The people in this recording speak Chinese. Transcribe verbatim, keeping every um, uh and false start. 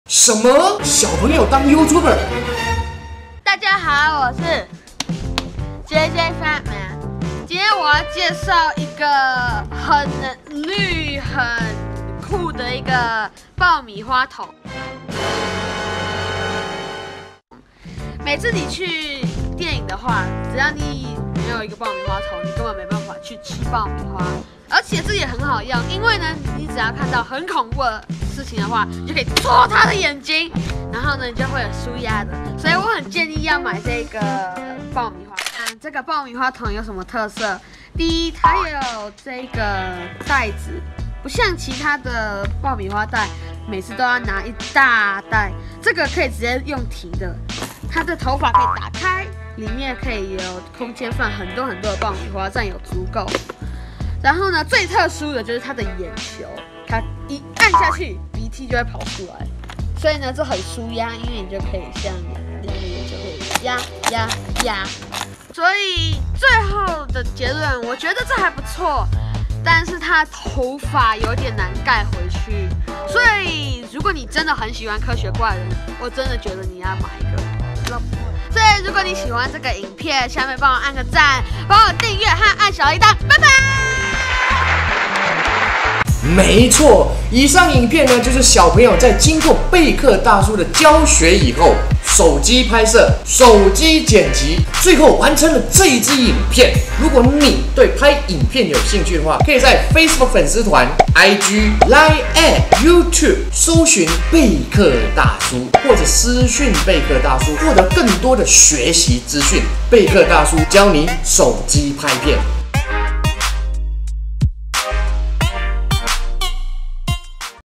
什么？小朋友当 YouTuber？ 大家好，我是 J J Fatman。今天我要介绍一个很绿、很酷的一个爆米花桶。每次你去电影的话，只要你没有一个爆米花桶，你根本没办法去吃爆米花。而且这也很好用，因为呢，你只要看到很恐怖的事情的话，你就可以戳他的眼睛，然后呢，你就会有舒压的。所以我很建议要买这个爆米花。嗯，这个爆米花桶有什么特色？第一，它有这个袋子，不像其他的爆米花袋，每次都要拿一大袋，这个可以直接用提的。它的头发可以打开，里面可以有空间放很多很多的爆米花，这样有足够。然后呢，最特殊的就是它的眼球，它一按下去，鼻涕就会跑出来，所以呢，这很舒压，因为你就可以像两个眼球可以压压压。所以最后的结论，我觉得这还不错，但是它头发有点难盖回去，所以如果你真的很喜欢科学怪人，我真的觉得你要买一个。所以如果你喜欢这个影片，下面帮我按个赞，帮我订阅和按小铃铛，拜拜。 没错，以上影片呢，就是小朋友在经过贝克大叔的教学以后，手机拍摄、手机剪辑，最后完成了这一支影片。如果你对拍影片有兴趣的话，可以在 Facebook 粉丝团、I G、Line、YouTube 搜寻贝克大叔，或者私讯贝克大叔，获得更多的学习资讯。贝克大叔教你手机拍片。